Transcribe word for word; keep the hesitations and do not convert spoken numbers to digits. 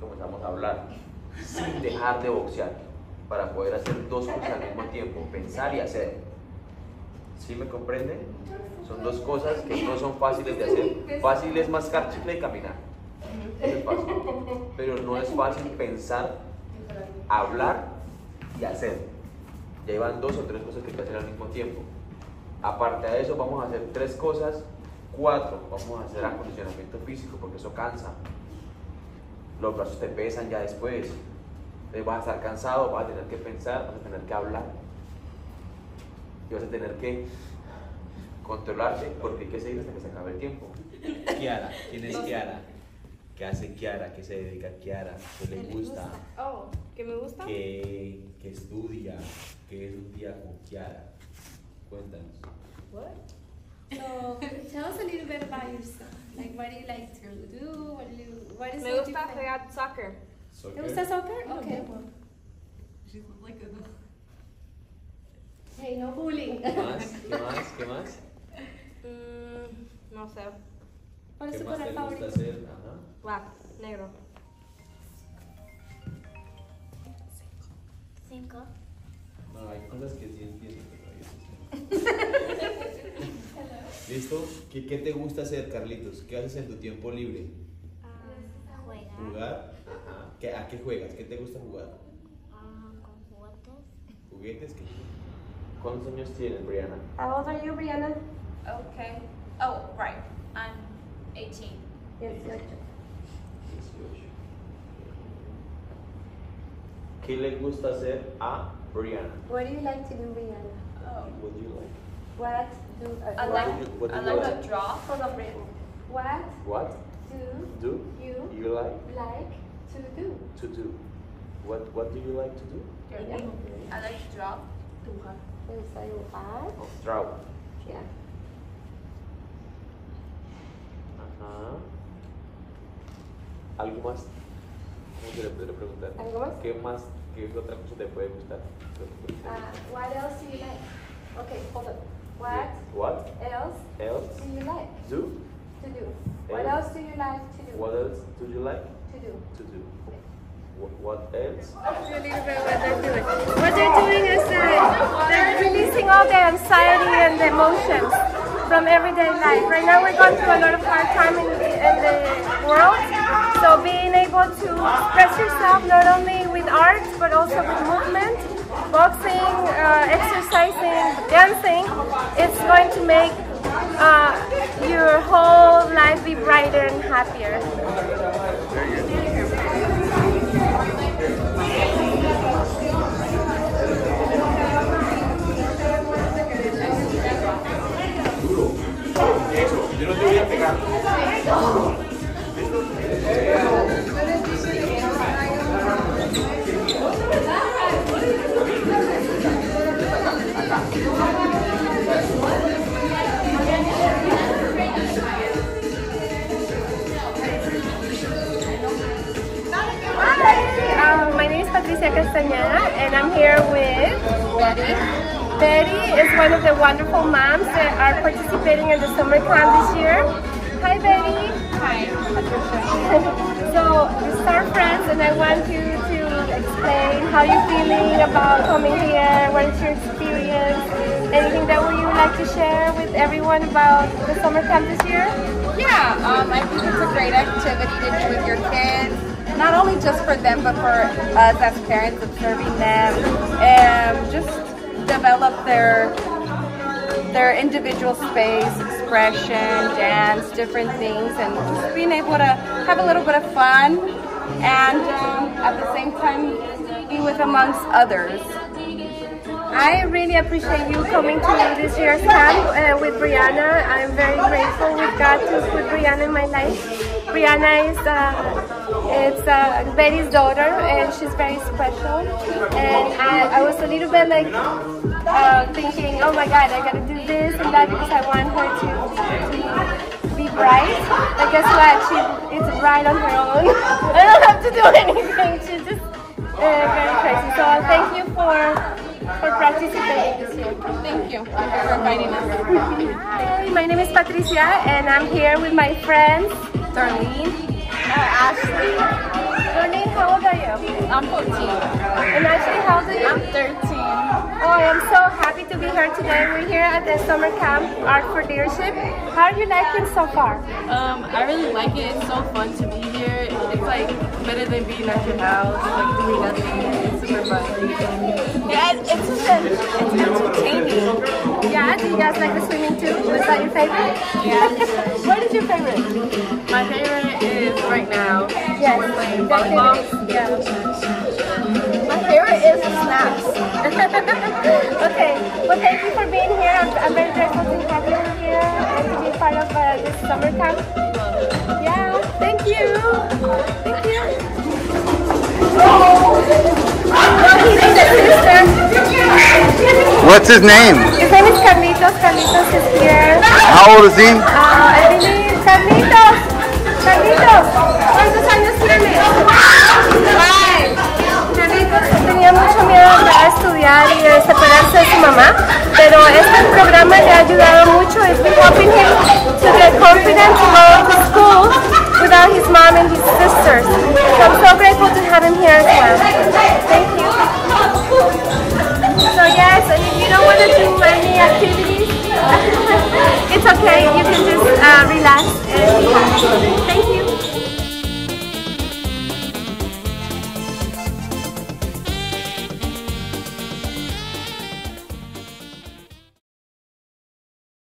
comenzamos a hablar sin dejar de boxear para poder hacer dos cosas al mismo tiempo, pensar y hacer. ¿Sí me comprende? Son dos cosas que no son fáciles de hacer. Fácil es mascar chicle y caminar. Eso es fácil. Pero no es fácil pensar, hablar y hacer. Ya llevan dos o tres cosas que hay que hacer al mismo tiempo. Aparte de eso, vamos a hacer tres cosas, cuatro. Vamos a hacer acondicionamiento físico porque eso cansa. Los brazos te pesan ya después. Entonces vas a estar cansado, vas a tener que pensar, vas a tener que hablar. Y vas a tener que controlarte porque hay que seguir hasta que se acabe el tiempo. Kiara, ¿quién es Kiara? ¿Qué hace Kiara? ¿Qué se dedica a Kiara? ¿Qué le gusta? Oh, ¿qué me gusta? ¿Qué, qué estudia? ¿Qué es un día con Kiara? Cuéntanos. What? So, tell us a little bit about yourself. Like, what do you like to do? What do you, what is Me it gusta you play? jugar soccer. ¿Te gusta soccer? Okay. Hey, no bullying. ¿Qué más? ¿Qué más? ¿Qué más? Mm, no sé. ¿Cuál es ¿Qué tu más color te gusta favorito? hacer? Ajá. Black, negro. Cinco. No, hay cosas que sí entiendo, pero hay otras. ¿Listo? ¿Qué, ¿Qué te gusta hacer, Carlitos? ¿Qué haces en tu tiempo libre? Uh, juega ¿Jugar? Ajá. ¿Qué, ¿A qué juegas? ¿Qué te gusta jugar? uh, con juguetes. ¿Juguetes? ¿Qué? ¿Cuántos años tienes, Brianna? How old are you, Brianna? Okay. Oh, right. I'm eighteen. dieciocho. dieciocho. ¿Qué le gusta hacer a Brianna? What do you like to do, Brianna? Oh. What do you like? What do uh, I what like, do you- what do I you like like? to draw. Hold on, Brianna. What What do do you you like like to do? to do? What What do you like to do? I like to draw. ¿Te gusta dibujar? Oh, draw. Yeah. Ajá. ¿Algo más? ¿Cómo se le podría preguntar? ¿Algo más? ¿Qué más? ¿Qué otra cosa te puede gustar? Uh, what else do you like? Okay, hold on. What What else else do you like do? to do? What Else. else do you like to do? What else do you like To do. to do? What, what else? A little bit what they're doing. What they're doing is uh, they're releasing all the anxiety and the emotions from everyday life. Right now we're going through a lot of hard time in the, in the world. So being able to express yourself not only with art but also with movement, boxing, uh, exercising, dancing, it's going to make uh, your whole life be brighter and happier. Eso, yo no te voy a pegar. Hi, um, my name is Patricia Castañeda and I'm here with Betty. Betty is one of the wonderful moms that are participating in the summer camp this year. Hi Betty. Hi. So this is our friends and I want you to explain how you're feeling about coming here, what is your experience, anything that you would like to share with everyone about the summer camp this year? Yeah, um, I think it's a great activity to do with your kids. Not only just for them, but for us as parents observing them, and just develop their their individual space, expression, dance, different things, and just being able to have a little bit of fun, and um, at the same time be with amongst others. I really appreciate you coming to this year's camp uh, with Brianna. I'm very grateful with God to put Brianna in my life. Brianna is uh, it's uh, Betty's daughter and she's very special. And I, I was a little bit like uh, thinking, oh my God, I gotta do this and that because I want her to, to be bright. But guess what? She is bright on her own. I don't have to do anything. She's just uh, very crazy. So thank you for for participating this year. Thank you. Thank you for inviting us. Hi, my name is Patricia and I'm here with my friends Darlene, uh, Ashley. Darlene I'm fourteen. And actually, how old are you? I'm thirteen. Oh, I am so happy to be here today. We're here at the summer camp, Art for Leadership. How are you liking so far? Um, I really like it. It's so fun to be here. It's like better than being at your house, like doing nothing. It's super fun. Yeah, it's, it's, just a, it's entertaining. Yeah, do you guys like the swimming too? Was that your favorite? Yeah. What is your favorite? My favorite is right now. Yes, Playing the volleyball. activities. Yeah. My favorite is snacks. Okay, well thank you for being here. I'm, I'm very grateful to have you here and to be part of uh, this summer camp. Yeah, thank you. Thank you. Oh, he needs a sister. What's his name? His name is Carlitos. Carlitos is here. How old is he? Uh, I believe Carlitos. Carlitos.